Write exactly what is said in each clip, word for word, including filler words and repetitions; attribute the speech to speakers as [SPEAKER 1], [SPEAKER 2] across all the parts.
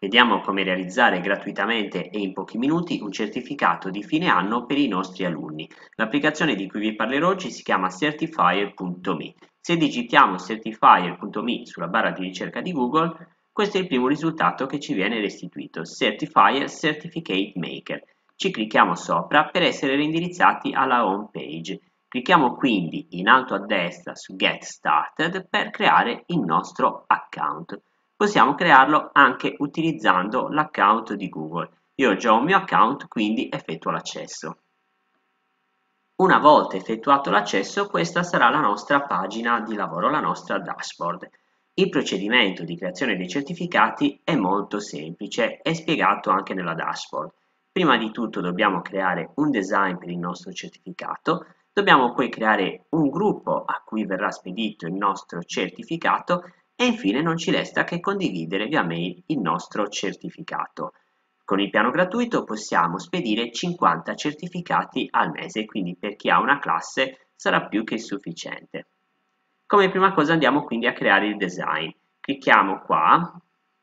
[SPEAKER 1] Vediamo come realizzare gratuitamente e in pochi minuti un certificato di fine anno per i nostri alunni. L'applicazione di cui vi parlerò oggi si chiama Certifier punto me. Se digitiamo Certifier punto me sulla barra di ricerca di Google, questo è il primo risultato che ci viene restituito, Certifier Certificate Maker. Ci clicchiamo sopra per essere reindirizzati alla home page. Clicchiamo quindi in alto a destra su Get Started per creare il nostro account. Possiamo crearlo anche utilizzando l'account di Google. Io ho già un mio account, quindi effettuo l'accesso. Una volta effettuato l'accesso, questa sarà la nostra pagina di lavoro, la nostra dashboard. Il procedimento di creazione dei certificati è molto semplice, è spiegato anche nella dashboard. Prima di tutto dobbiamo creare un design per il nostro certificato, dobbiamo poi creare un gruppo a cui verrà spedito il nostro certificato e infine non ci resta che condividere via mail il nostro certificato. Con il piano gratuito possiamo spedire cinquanta certificati al mese, quindi per chi ha una classe sarà più che sufficiente. Come prima cosa andiamo quindi a creare il design. Clicchiamo qua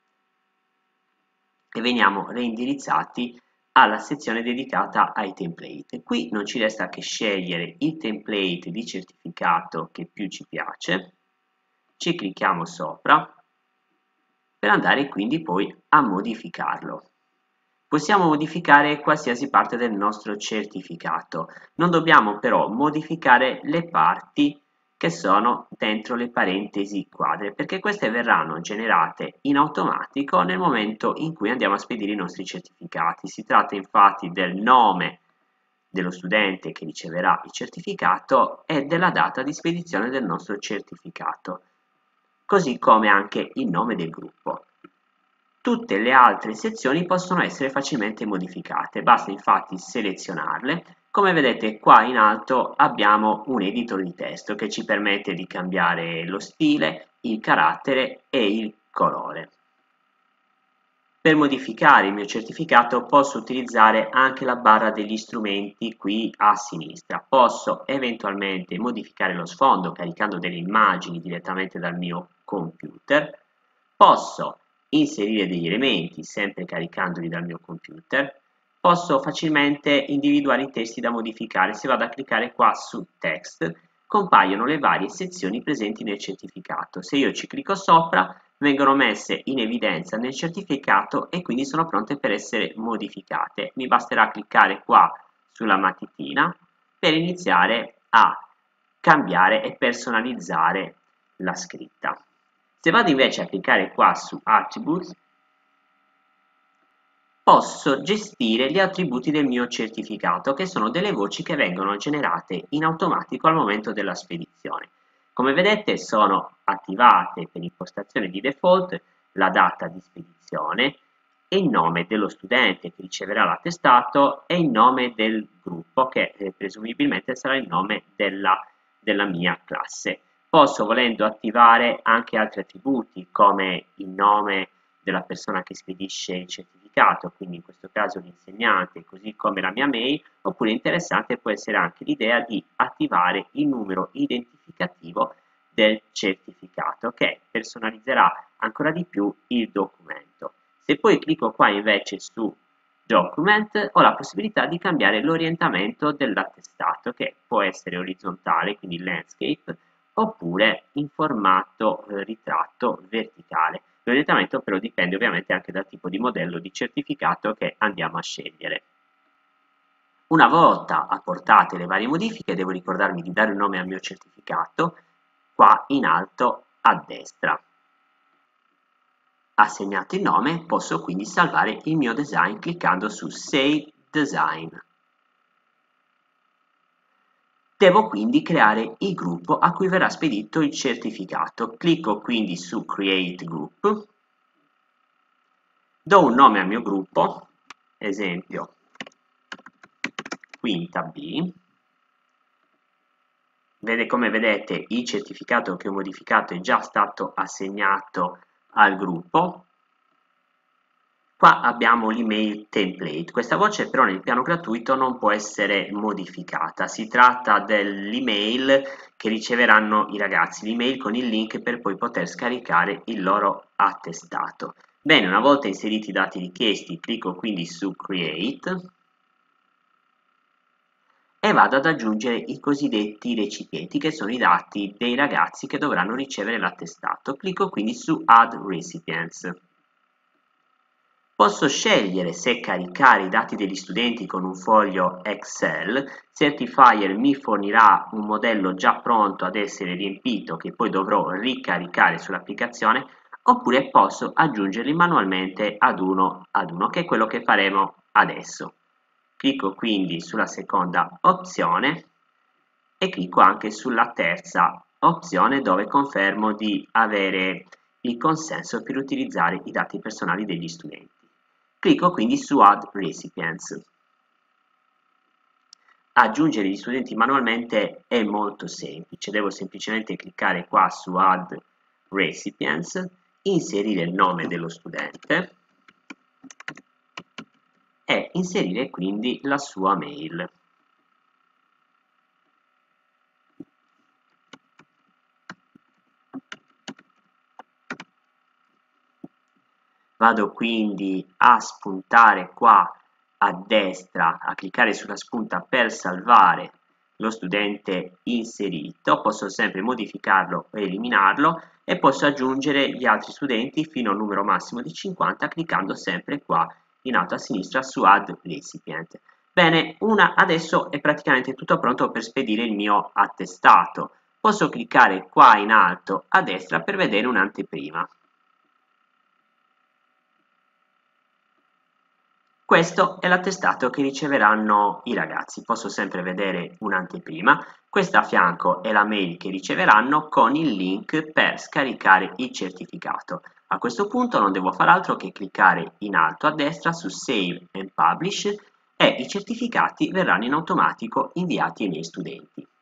[SPEAKER 1] e veniamo reindirizzati alla sezione dedicata ai template. Qui non ci resta che scegliere il template di certificato che più ci piace, ci clicchiamo sopra per andare quindi poi a modificarlo. Possiamo modificare qualsiasi parte del nostro certificato, non dobbiamo però modificare le parti che sono dentro le parentesi quadre, perché queste verranno generate in automatico nel momento in cui andiamo a spedire i nostri certificati. Si tratta infatti del nome dello studente che riceverà il certificato e della data di spedizione del nostro certificato, così come anche il nome del gruppo. Tutte le altre sezioni possono essere facilmente modificate, basta infatti selezionarle. Come vedete qua in alto abbiamo un editor di testo che ci permette di cambiare lo stile, il carattere e il colore. Per modificare il mio certificato posso utilizzare anche la barra degli strumenti qui a sinistra. Posso eventualmente modificare lo sfondo caricando delle immagini direttamente dal mio computer. Posso inserire degli elementi sempre caricandoli dal mio computer. Posso facilmente individuare i testi da modificare. Se vado a cliccare qua su Text, compaiono le varie sezioni presenti nel certificato. Se io ci clicco sopra, vengono messe in evidenza nel certificato e quindi sono pronte per essere modificate. Mi basterà cliccare qua sulla matitina per iniziare a cambiare e personalizzare la scritta. Se vado invece a cliccare qua su Attributes, posso gestire gli attributi del mio certificato, che sono delle voci che vengono generate in automatico al momento della spedizione. Come vedete sono attivate per impostazione di default la data di spedizione e il nome dello studente che riceverà l'attestato e il nome del gruppo che eh, presumibilmente sarà il nome della, della mia classe. Posso, volendo, attivare anche altri attributi come il nome della persona che spedisce il certificato, quindi in questo caso l'insegnante, così come la mia mail, oppure interessante può essere anche l'idea di attivare il numero identificativo del certificato che personalizzerà ancora di più il documento. Se poi clicco qua invece su Document, ho la possibilità di cambiare l'orientamento dell'attestato, che può essere orizzontale, quindi landscape, oppure in formato eh, ritratto verticale. L'orientamento però dipende ovviamente anche dal tipo di modello di certificato che andiamo a scegliere. Una volta apportate le varie modifiche, devo ricordarmi di dare un nome al mio certificato, qua in alto a destra. Assegnato il nome, posso quindi salvare il mio design cliccando su Save Design. Devo quindi creare il gruppo a cui verrà spedito il certificato. Clicco quindi su Create Group, do un nome al mio gruppo, esempio Quinta B. Vede, come vedete, il certificato che ho modificato è già stato assegnato al gruppo. Qua abbiamo l'email template. Questa voce però nel piano gratuito non può essere modificata. Si tratta dell'email che riceveranno i ragazzi, l'email con il link per poi poter scaricare il loro attestato. Bene, una volta inseriti i dati richiesti, clicco quindi su Create e vado ad aggiungere i cosiddetti recipienti, che sono i dati dei ragazzi che dovranno ricevere l'attestato. Clicco quindi su Add Recipients. Posso scegliere se caricare i dati degli studenti con un foglio Excel. Certifier mi fornirà un modello già pronto ad essere riempito che poi dovrò ricaricare sull'applicazione, oppure posso aggiungerli manualmente ad uno ad uno, che è quello che faremo adesso. Clicco quindi sulla seconda opzione e clicco anche sulla terza opzione, dove confermo di avere il consenso per utilizzare i dati personali degli studenti. Clicco quindi su Add Recipients. Aggiungere gli studenti manualmente è molto semplice, devo semplicemente cliccare qua su Add Recipients, inserire il nome dello studente e inserire quindi la sua mail. Vado quindi a spuntare qua a destra, a cliccare sulla spunta per salvare lo studente inserito. Posso sempre modificarlo o eliminarlo e posso aggiungere gli altri studenti fino a un numero massimo di cinquanta, cliccando sempre qua in alto a sinistra su Add Recipient. Bene, una, adesso è praticamente tutto pronto per spedire il mio attestato. Posso cliccare qua in alto a destra per vedere un'anteprima. Questo è l'attestato che riceveranno i ragazzi. Posso sempre vedere un'anteprima. Questa a fianco è la mail che riceveranno con il link per scaricare il certificato. A questo punto non devo fare altro che cliccare in alto a destra su Save and Publish e i certificati verranno in automatico inviati ai miei studenti.